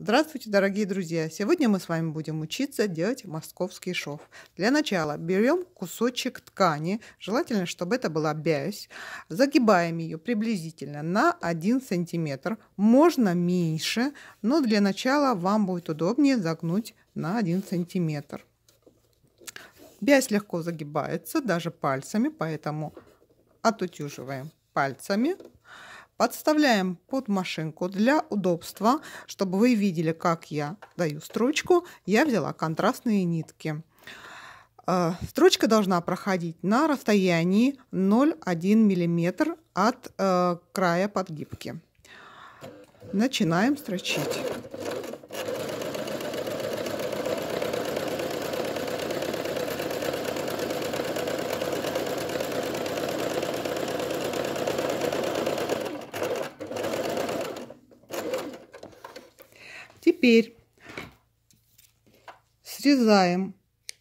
Здравствуйте, дорогие друзья! Сегодня мы с вами будем учиться делать московский шов. Для начала берем кусочек ткани, желательно, чтобы это была бязь, загибаем ее приблизительно на 1 сантиметр, можно меньше, но для начала вам будет удобнее загнуть на 1 сантиметр. Бязь легко загибается, даже пальцами, поэтому отутюживаем пальцами. Подставляем под машинку для удобства, чтобы вы видели, как я даю строчку. Я взяла контрастные нитки. Строчка должна проходить на расстоянии 0,1 мм от края подгибки. Начинаем строчить. Теперь срезаем.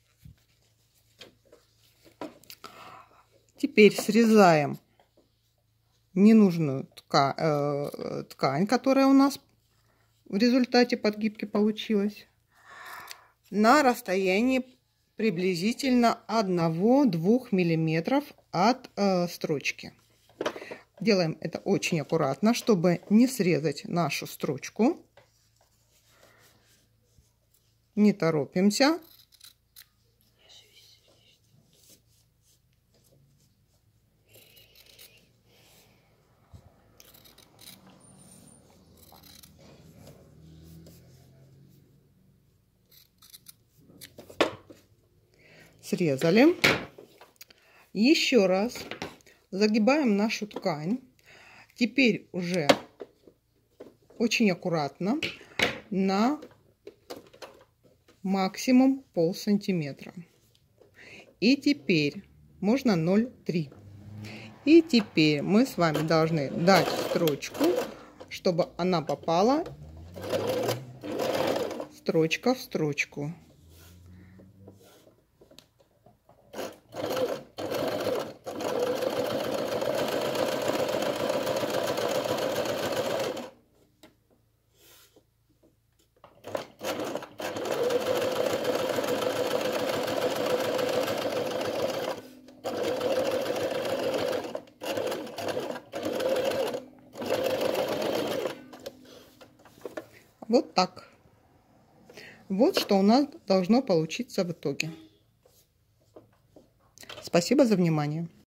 Ненужную ткань, которая у нас в результате подгибки получилась, на расстоянии приблизительно 1-2 мм от строчки. Делаем это очень аккуратно, чтобы не срезать нашу строчку. Не торопимся. Срезали. Еще раз загибаем нашу ткань. Теперь уже очень аккуратно на максимум полсантиметра. И теперь можно 0,3. И теперь мы с вами должны дать строчку, чтобы она попала строчка в строчку. Вот так. Вот что у нас должно получиться в итоге. Спасибо за внимание.